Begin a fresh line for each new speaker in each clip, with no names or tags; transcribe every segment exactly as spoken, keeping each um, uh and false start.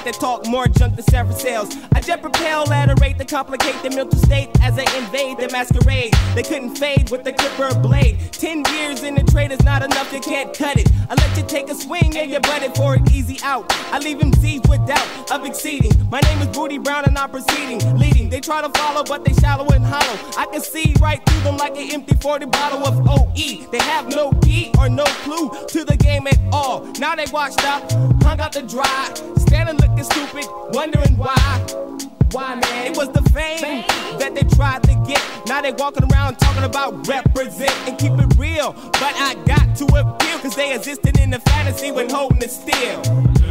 that talk more junk than Sarah sales. I jet propel at a rate to complicate the mental state as I invade the masquerade. They couldn't fade with the clipper blade. Ten years in the trade is not enough, you can't cut it. I let you take a swing and you butt it for an easy out. I leave them Z's with doubt of exceeding. My name is Booty Brown and I'm proceeding, leading. They try to follow but they shallow and hollow. I can see right through them like an empty forty bottle of O E. They have no key or no clue to the game at all. Now they washed up, hung out to dry, standing looking stupid, wondering why. Why, man? It was the fame that they tried to get. Now they walking around talking about represent and keep it real. But I got to appeal, cause they existed in the fantasy when holding it still.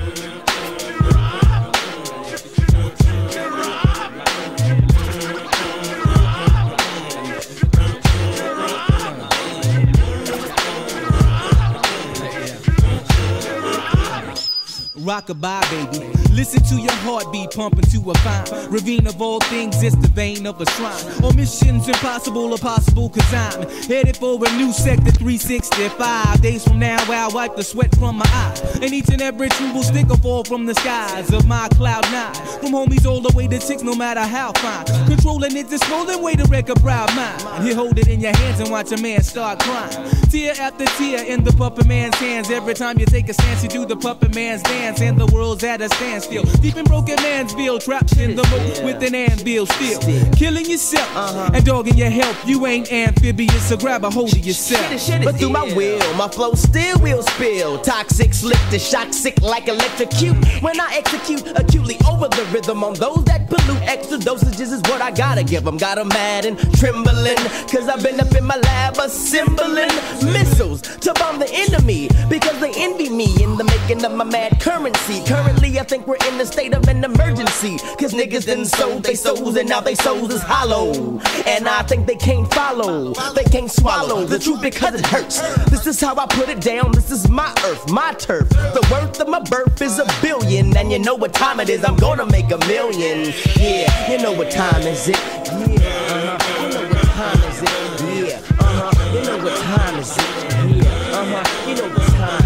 Rockabye, baby. Listen to your heartbeat pumping to a fine ravine of all things, it's the vein of a shrine. Or missions impossible or possible, cause I'm headed for a new sector three sixty-five. Days from now, I'll wipe the sweat from my eyes. And each and every tree will stick or fall from the skies of my cloud nine. From homies all the way to six, no matter how fine. Controlling it, the swollen way to wreck a proud mind. You hold it in your hands and watch a man start crying. Tear after tear in the puppet man's hands. Every time you take a stance, you do the puppet man's dance. And the world's at a standstill. Deep in broken Mansville, trapped in the moat with an anvil still. Killing yourself uh-huh. and dogging your health. You ain't amphibious, so grab a hold of yourself.
But through my will, my flow still will spill. Toxic, slick to shock, sick like electrocute. When I execute acutely over the rhythm on those that pollute. Extra dosages is what I gotta give them. Got 'em mad and trembling, cause I've been up in my lab assembling missiles to bomb the enemy, because they envy me in the making of my mad currency. Currently I think we're in a state of an emergency, cause niggas done sold they souls and now they souls is hollow. And I think they can't follow, they can't swallow the truth because it hurts. This is how I put it down, this is my earth, my turf. The worth of my birth is a billion, and you know what time it is, I'm gonna make a million. Yeah, you know what time is it? Yeah, uh-huh, you know what time is it? Yeah, uh-huh, you know what time is it? Yeah, uh-huh, you know what time.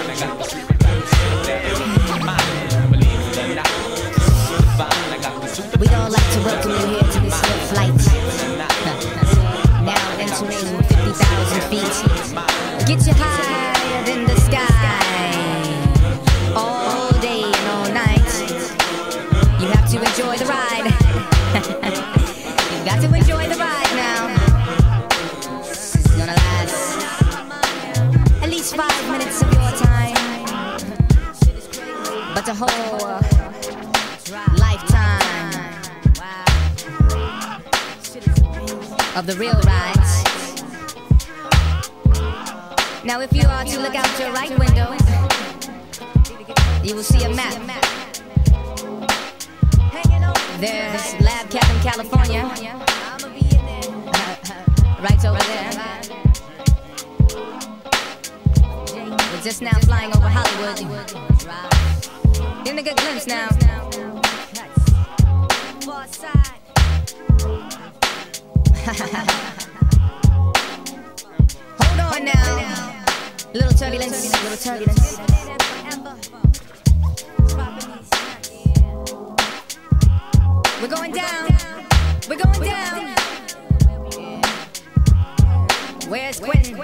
We'd all like to welcome you here to this here flight. Now entering fifty thousand feet. Get you higher than the sky. All day and all night. You have to enjoy the ride. You've got to enjoy the ride now. This is gonna last at least five minutes of your time. But the whole lifetime of the real rides. Now if you are to look out your right window, you will see a map. There's Lab Cabin, California, right over there. We're just now flying over Hollywood. Getting a good glimpse now. Hold on now. Little turbulence, little turbulence. We're going down. We're going down. Where's Quentin?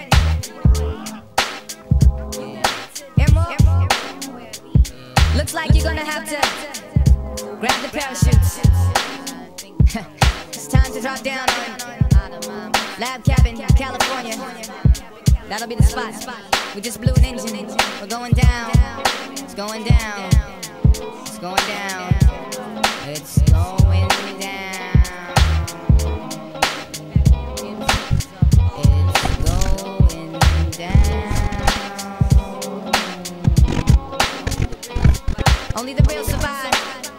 Looks like you're gonna have to grab the parachutes. It's time to drop down on Lab Cabin, California. That'll be the spot. We just blew an engine. We're going down. It's going down. It's going down. It's going down. It's going down. Only the real survive.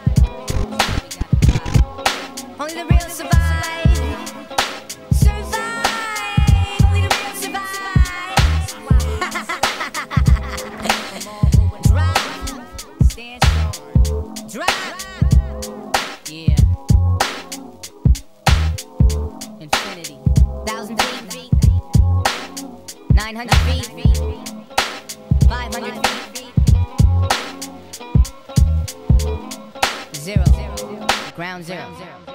Only the real survive. Survive. Only the real survive. Drive. Stand strong. Drive. Yeah. Infinity. Thousand feet. Nine hundred feet. Five hundred feet. zero, ground zero.